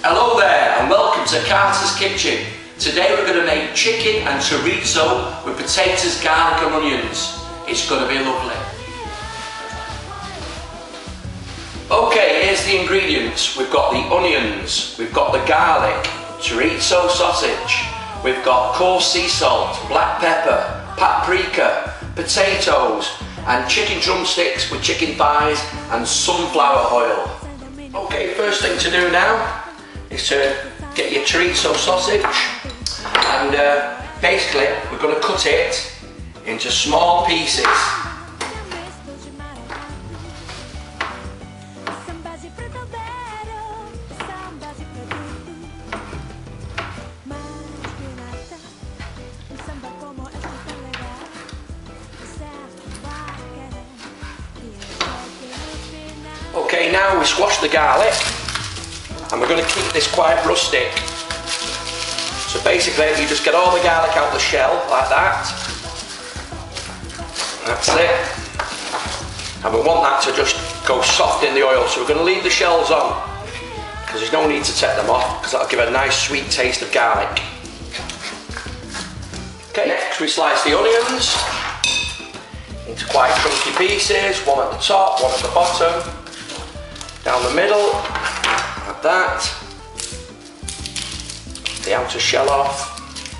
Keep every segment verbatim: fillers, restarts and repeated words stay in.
Hello there and welcome to Carter's Kitchen. Today we're going to make chicken and chorizo with potatoes, garlic and onions. It's going to be lovely. Okay, here's the ingredients. We've got the onions, we've got the garlic, chorizo sausage, we've got coarse sea salt, black pepper, paprika, potatoes and chicken drumsticks with chicken thighs and sunflower oil. Okay, first thing to do now is to get your chorizo sausage, and uh, basically we're going to cut it into small pieces. Okay, now we squash the garlic and we're going to keep this quite rustic. So basically you just get all the garlic out the shell like that. That's it. And we want that to just go soft in the oil, so we're going to leave the shells on because there's no need to take them off because that'll give a nice sweet taste of garlic. Okay, next we slice the onions into quite chunky pieces, one at the top, one at the bottom, down the middle, like that. The outer shell off.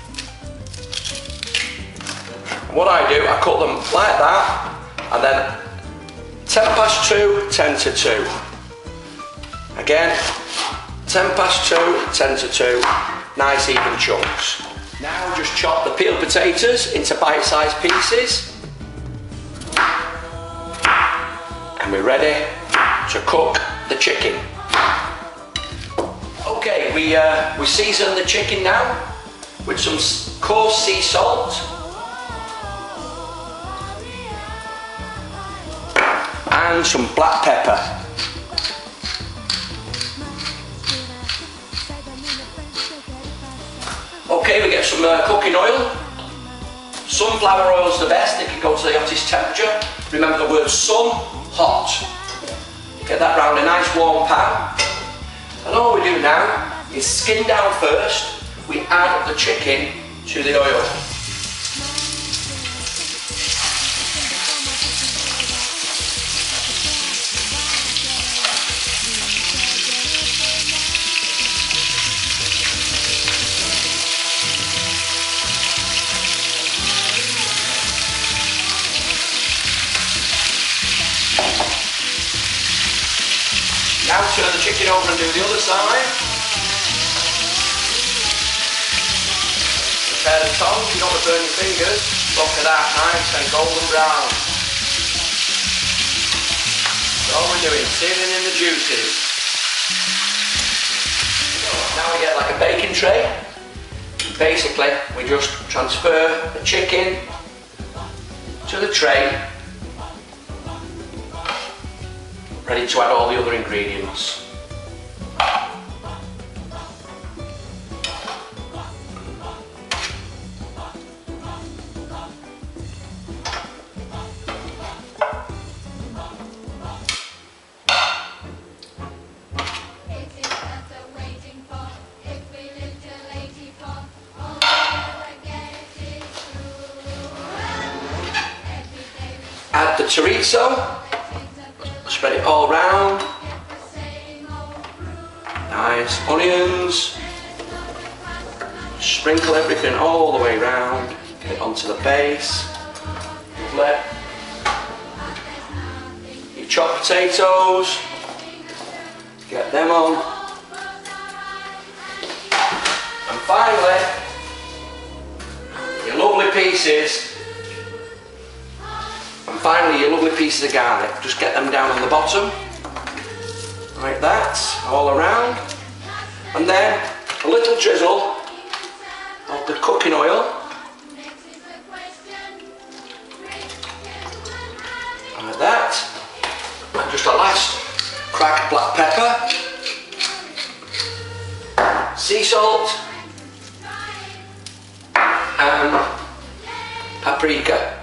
And what I do, I cut them like that, and then ten past two, ten to two. Again, ten past two, ten to two, nice even chunks. Now just chop the peeled potatoes into bite-sized pieces. And we're ready to cook the chicken. Okay, we, uh, we season the chicken now with some coarse sea salt and some black pepper. Okay, we get some uh, cooking oil. Sunflower oil is the best, it can go to the hottest temperature. Remember the word sun, hot. Get that round a nice warm pan. And all we do now is skin down first. We add the chicken to the oil. Now turn the chicken over and do the other side. Prepare the tongs, you don't want to burn your fingers. Look at that, nice and golden brown. That's all we're doing, seasoning in the juices. Now we get like a baking tray. Basically, we just transfer the chicken to the tray, ready to add all the other ingredients. Add the chorizo. Spread it all round. Nice onions. Sprinkle everything all the way round. Get it onto the base. Lovely. Your chopped potatoes. Get them on. And finally, your lovely pieces. And finally your lovely pieces of garlic, just get them down on the bottom, like that, all around. And then a little drizzle of the cooking oil, like that. And just a last crack of black pepper, sea salt, and paprika.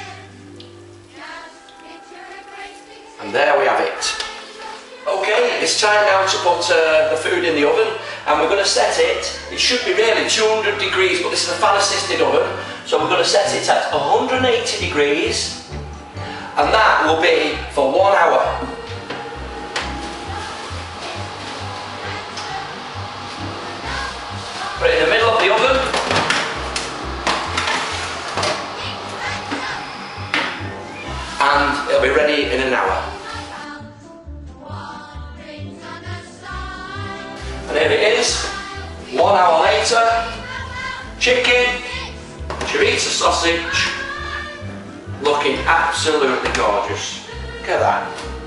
And there we have it. Okay, it's It's time now to put uh, the food in the oven, and we're going to set it, it should be really two hundred degrees, but this is a fan assisted oven, so we're going to set it at one hundred eighty degrees, and that will be for one hour. Put it in the middle of the oven. And it'll be ready in an hour. And here it is, one hour later, chicken, chorizo sausage, looking absolutely gorgeous. Look at that.